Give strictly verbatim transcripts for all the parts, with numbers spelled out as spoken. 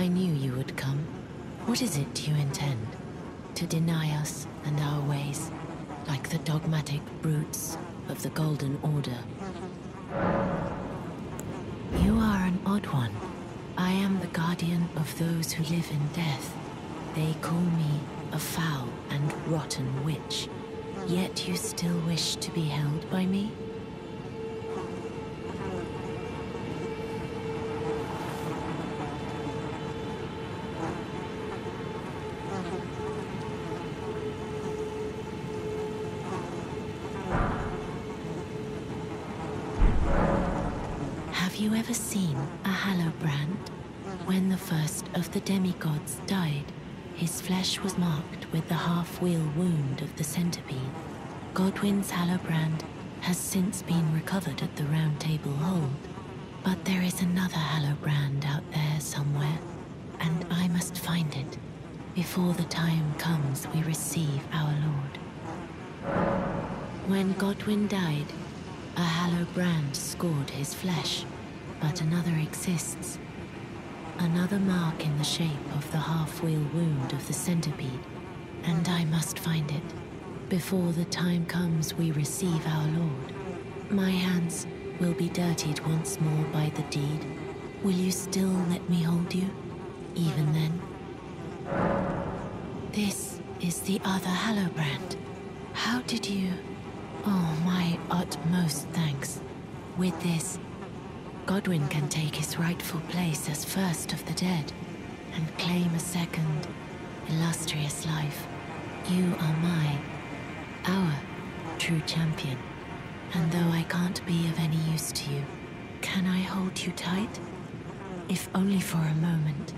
I knew you would come. What is it you intend? To deny us and our ways, like the dogmatic brutes of the Golden Order? You are an odd one. I am the guardian of those who live in death. They call me a foul and rotten witch, yet you still wish to be held by me? Have you ever seen a Hallowbrand? When the first of the demigods died, his flesh was marked with the half-wheel wound of the centipede. Godwyn's Hallowbrand has since been recovered at the Round Table Hold, but there is another Hallowbrand out there somewhere, and I must find it before the time comes we receive our Lord. When Godwyn died, a Hallowbrand scored his flesh, but another exists. Another mark in the shape of the half-wheel wound of the centipede, and I must find it before the time comes we receive our Lord. My hands will be dirtied once more by the deed. Will you still let me hold you, even then? This is the other Hallowbrand. How did you... Oh, my utmost thanks. With this, Godwyn can take his rightful place as first of the dead, and claim a second, illustrious life. You are my, our, true champion. And though I can't be of any use to you, can I hold you tight? If only for a moment.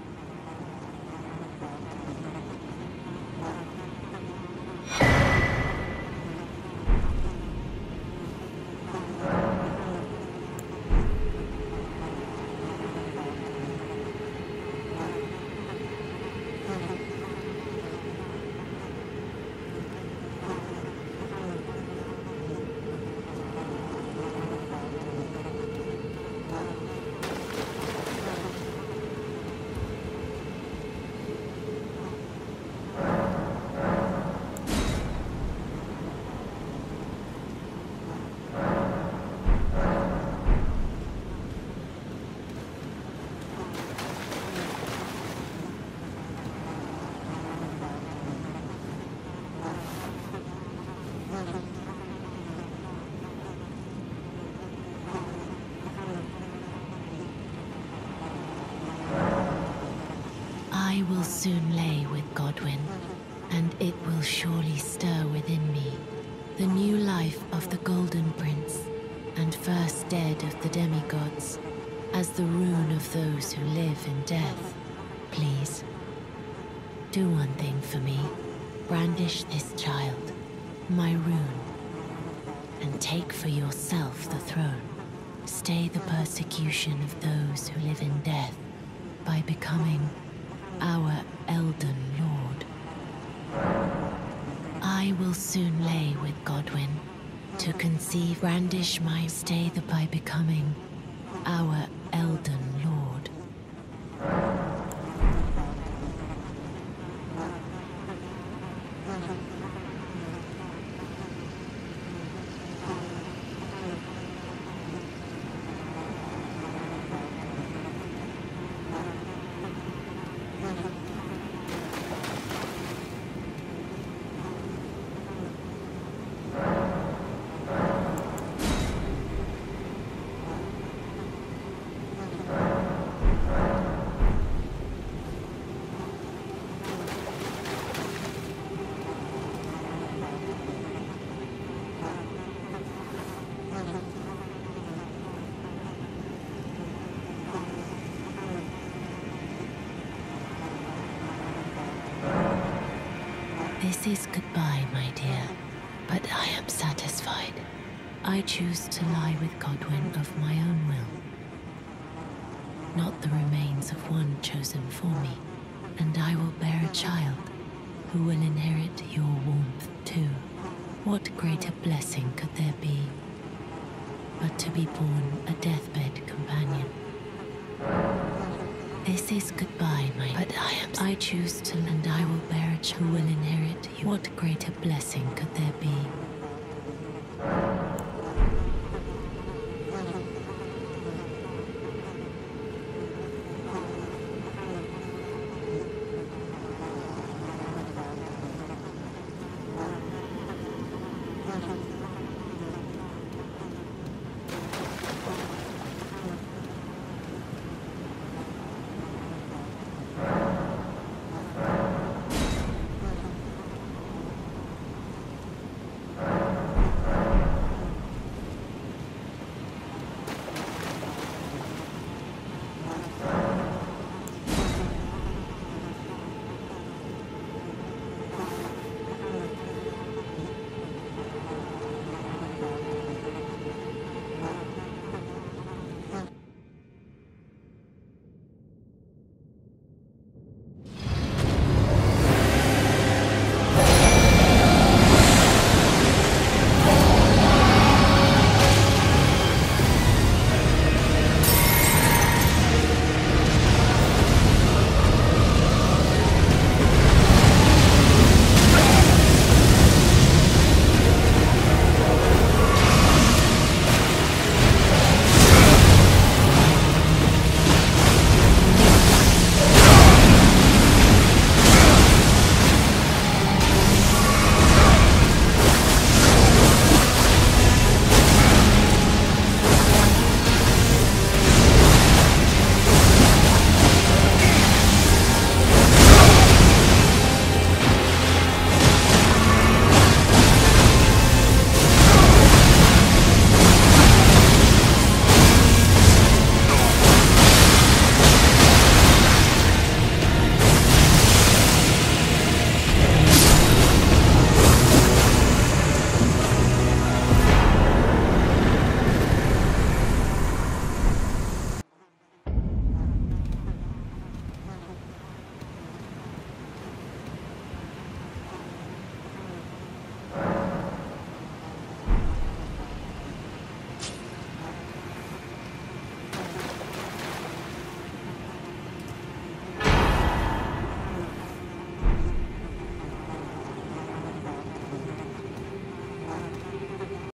I will soon lay with Godwyn, and it will surely stir within me the new life of the Golden Prince, and first dead of the demigods, as the rune of those who live in death. Please, do one thing for me. Brandish this child, my rune, and take for yourself the throne. Stay the persecution of those who live in death by becoming our Elden Lord. I will soon lay with Godwyn to conceive, brandish my stay the by becoming our Elden Lord. This is goodbye, my dear, but I am satisfied. I choose to lie with Godwyn of my own will, not the remains of one chosen for me, and I will bear a child who will inherit your warmth too. What greater blessing could there be but to be born a deathbed companion? This is goodbye, my. But I am. I choose to, and I will bear a child who will inherit you. What greater blessing could there be?